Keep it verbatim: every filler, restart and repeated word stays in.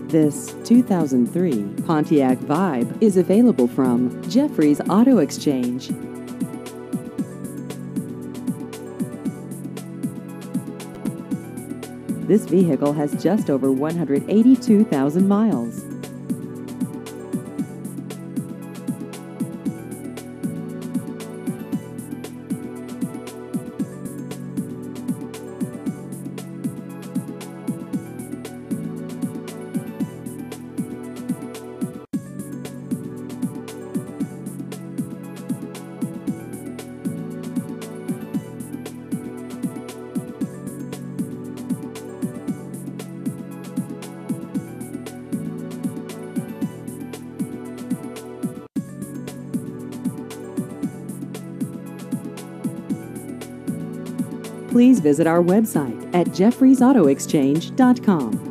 This two thousand three Pontiac Vibe is available from Jeffrey's Auto Exchange. This vehicle has just over one hundred eighty-two thousand miles. Please visit our website at jeffreys auto exchange dot com.